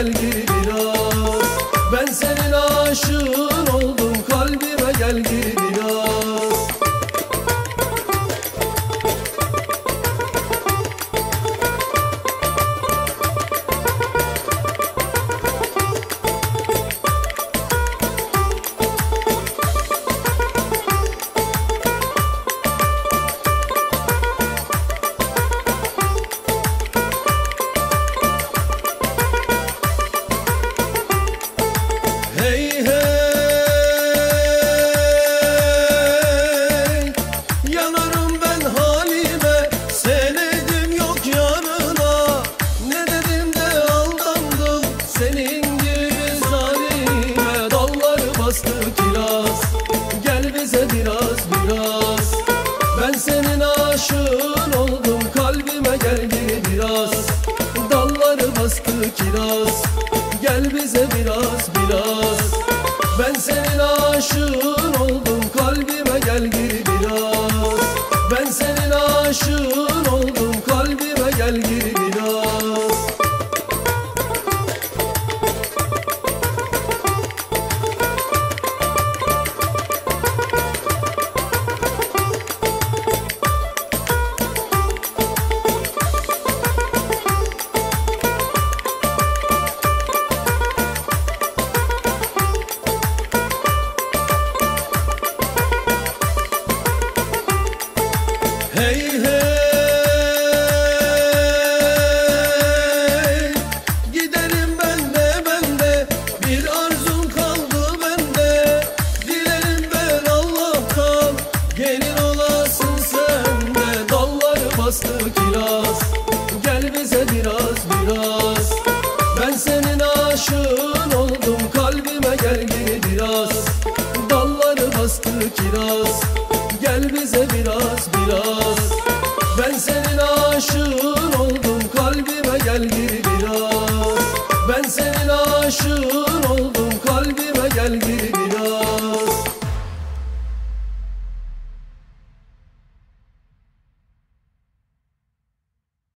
gel gir biraz. Ben senin aşığın oldum, kalbime gel gir biraz. Hey hey, yanarım ben halime, sevmedim yok yanına. Ne dedim de aldandım senin gibi zalime. Dalları bastı kiraz, gel bize biraz biraz. Ben senin aşığın oldum, kalbime gel gir biraz. Dalları bastı kiraz, gel bize biraz biraz. Ben senin aşığın oldum, kalbime gel gir biraz. Ben senin aşığın oldum, kalbime gel gir biraz. Hey hey, gidelim ben de bir arzum kaldı bende. Dilerim ben Allah'tan, gelin olasın sen de. Dalları bastı kiraz, gel bize biraz biraz. Ben senin aşığın oldum, kalbime gel gir biraz. Dalları bastı kiraz, gel bize biraz biraz. Ben senin aşığın oldum, kalbime gel gir